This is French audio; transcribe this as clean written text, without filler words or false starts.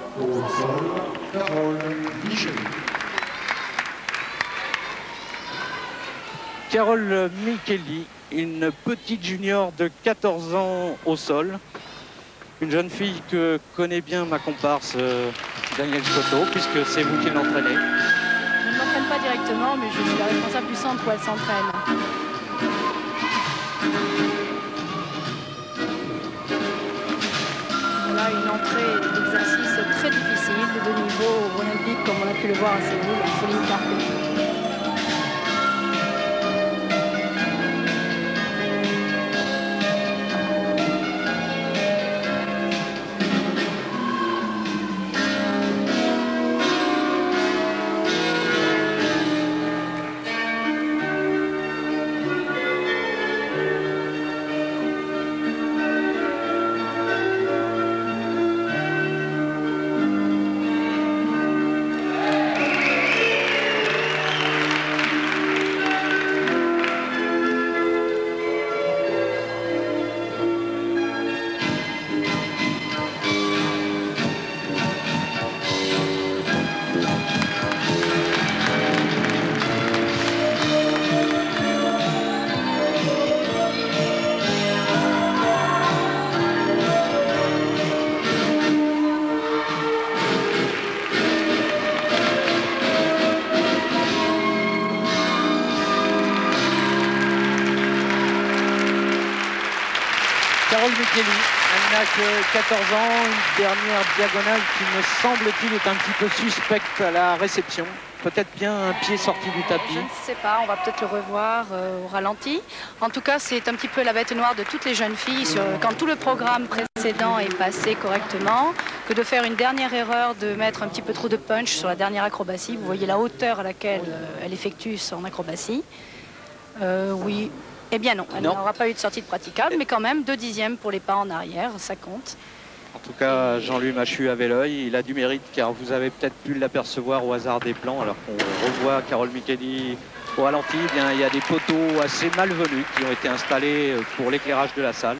Au sol, Carole Micheli. Carole Micheli, une petite junior de 14 ans au sol. Une jeune fille que connaît bien ma comparse Daniel Scotto, puisque c'est vous qui l'entraînez. Je ne m'entraîne pas directement, mais je suis la responsable du centre où elle s'entraîne. Voilà une entrée d'exercice très difficile, de niveau olympique, comme on a pu le voir à Séoul, il faut l'interpréter. Carole Micheli, elle n'a que 14 ans, une dernière diagonale qui me semble-t-il est un petit peu suspecte à la réception. Peut-être bien un pied sorti du tapis. Je ne sais pas, on va peut-être le revoir au ralenti. En tout cas, c'est un petit peu la bête noire de toutes les jeunes filles quand tout le programme précédent est passé correctement, que de faire une dernière erreur, de mettre un petit peu trop de punch sur la dernière acrobatie. Vous voyez la hauteur à laquelle elle effectue son acrobatie. Oui. Eh bien non, elle n'aura pas eu de sortie de praticable, mais quand même 2 dixièmes pour les pas en arrière, ça compte. En tout cas, Jean-Louis Machu avait l'œil, il a du mérite car vous avez peut-être pu l'apercevoir au hasard des plans alors qu'on revoit Carole Micheli au ralenti. Eh bien, il y a des poteaux assez malvenus qui ont été installés pour l'éclairage de la salle.